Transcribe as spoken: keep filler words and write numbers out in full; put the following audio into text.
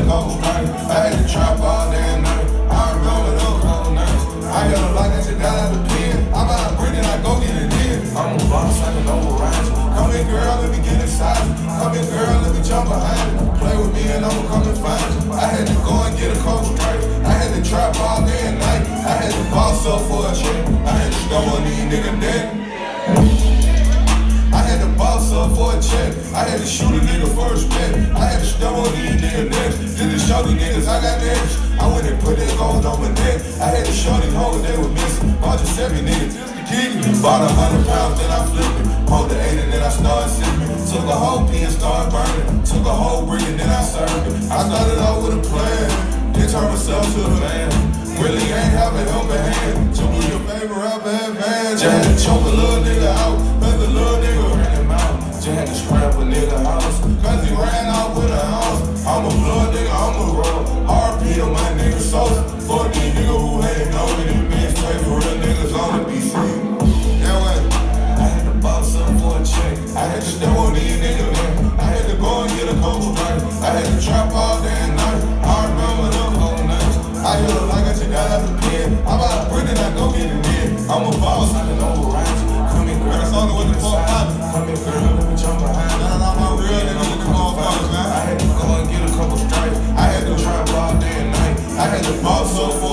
couple strikes. I had to trap all day and night. I remember them couple nights. I hit her like I just got out the pen. I buy a brick and I go get it in. I'm a boss, I can override you. Come in, girl, let me get inside you. Come in, girl, let me jump behind you. Play with me and I'ma come and find you. I had to go and get a couple strikes. I had to trap all day and night. I had to boss up for a check. I had to go on these niggas dead. I had to boss up for a check. I had to shoot a nigga for respect. I had to step on these niggas next. Just to show these niggas I got next. I went and put that gold on my neck. I had to show these hoes they were missing. Bought just every nigga just to keep me. Bought a hundred pounds, then I flipped it. Pulled the eight and then I started sipping. Took a whole P and started burning. Took a whole brick and then I served it. I started out with a plan. Then turned myself to the man. Really ain't have a helping hand. Took me your favorite rapper advance. Just had to choke a little nigga out. Let the little nigga ran him out. Just had to scrap a nigga house. Cause he ran out with a house. I'm a blood nigga, I'm a roll. R P to my nigga Sosa. Fuck these niggas who hatin' on me. These men straight for real niggas on the B C. Yeah, way. I had to boss up for a check. I had to step on these niggas, man. I had to go and get a couple strikes. I had to trap all day and night. I remember them cold nights. I hit her like I just got out the pen. I buy a brick and I go get it in. I'm a boss, I can override you. Come in, girl, that's only what the fuck happened. Come in, girl, let me jump behind you. Nah, nah, my real nigga, come on, fuck, man. I had to go and get a couple strikes. I had to trap all day and night. I had to boss up for